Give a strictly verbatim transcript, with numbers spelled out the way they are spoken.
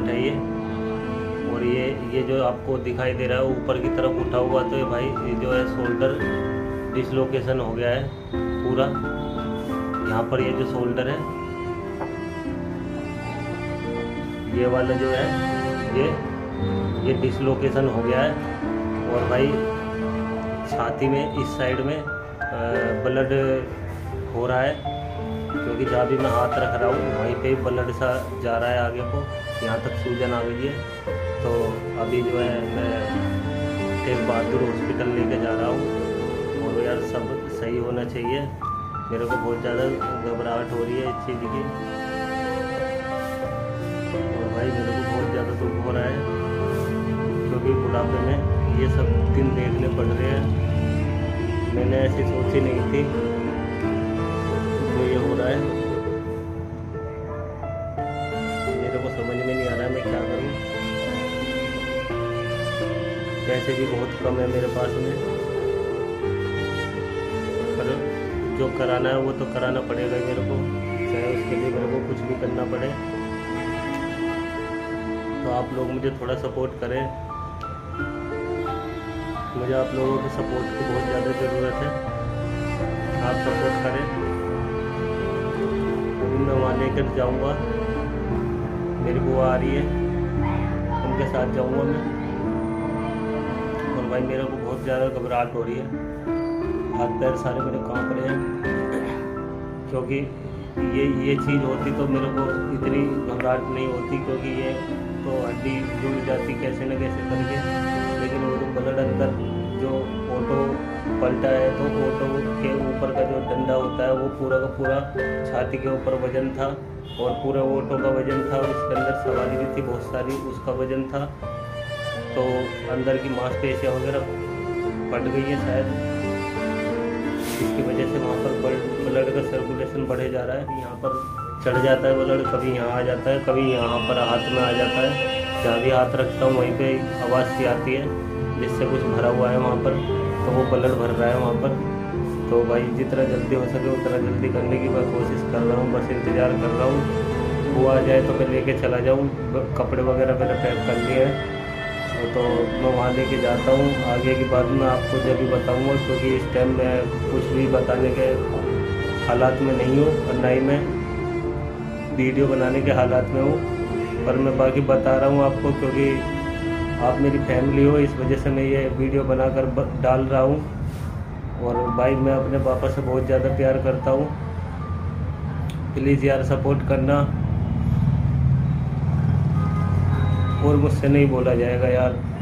नट है ये। और ये ये जो आपको दिखाई दे रहा है ऊपर की तरफ उठा हुआ, तो ये भाई ये जो है शोल्डर डिसलोकेशन हो गया है पूरा। यहाँ पर ये जो शोल्डर है ये वाला जो है ये ये डिसलोकेशन हो गया है। और भाई छाती में इस साइड में ब्लड हो रहा है, क्योंकि जहाँ भी मैं हाथ रख रहा हूँ वहीं पे ब्लड सा जा रहा है आगे को, यहाँ तक सूजन आ गई है। तो अभी जो है मैं टेक बहादुर हॉस्पिटल लेके जा रहा हूँ। और यार सब सही होना चाहिए, मेरे को बहुत ज़्यादा घबराहट हो रही है इस चीज़ की। और भाई मेरे को बहुत ज़्यादा दुख हो रहा है, क्योंकि बुढ़ापे में ये सब दिन देखने पड़ रहे हैं। मैंने ऐसी सोची नहीं थी जो ये हो रहा है। मेरे को समझ में नहीं आ रहा है मैं क्या करूं। पैसे भी बहुत कम है मेरे पास में, पर जो कराना है वो तो कराना पड़ेगा मेरे को, चाहे उसके लिए मेरे को कुछ भी करना पड़े। तो आप लोग मुझे थोड़ा सपोर्ट करें, मुझे आप लोगों के सपोर्ट की बहुत ज़्यादा ज़रूरत है। आप सपोर्ट करें, अभी मैं वहाँ लेकर जाऊँगा, मेरी बुआ आ रही है, उनके साथ जाऊँगा मैं। और भाई मेरे को बहुत ज़्यादा घबराहट हो रही है, हाथ पैर सारे मेरे कांप रहे हैं, क्योंकि ये ये चीज़ होती तो मेरे को इतनी घबराहट नहीं होती, क्योंकि ये तो हड्डी जुड़ जाती कैसे न कैसे करके। लेकिन वो जो ब्लड अंदर जो ऑटो पलटा है, तो ऑटो के ऊपर का जो डंडा होता है वो पूरा का पूरा छाती के ऊपर वजन था, और पूरा ऑटो का वजन था, और उसके अंदर सवारी भी थी बहुत सारी, उसका वजन था। तो अंदर की मांसपेशियाँ वगैरह फट गई है शायद, इसकी वजह से वहाँ पर ब्लड का सर्कुलेशन बढ़े जा रहा है। यहाँ पर चढ़ जाता है ब्लड, कभी यहाँ आ जाता है, कभी यहाँ पर हाथ में आ जाता है। जहाँ भी हाथ रखता हूँ वहीं पे आवाज़ सी आती है जिससे कुछ भरा हुआ है वहाँ पर, तो वो ब्लड भर रहा है वहाँ पर। तो भाई जितना जल्दी हो सके उतना जल्दी करने की मैं कोशिश कर रहा हूँ, बस इंतज़ार कर रहा हूँ। वो आ जाए तो मैं लेके चला जाऊँ, कपड़े वगैरह मैंने पैक कर लिए हैं, तो मैं वहाँ लेके जाता हूँ। आगे की बात मैं आपको जब भी बताऊँगा, क्योंकि इस टाइम मैं कुछ भी बताने के हालात में नहीं हूँ, और ना ही मैं वीडियो बनाने के हालात में हूँ। पर मैं बाकी बता रहा हूँ आपको, क्योंकि आप मेरी फैमिली हो, इस वजह से मैं ये वीडियो बनाकर डाल रहा हूँ। और भाई मैं अपने पापा से बहुत ज़्यादा प्यार करता हूँ, प्लीज़ यार सपोर्ट करना। और मुझसे नहीं बोला जाएगा यार।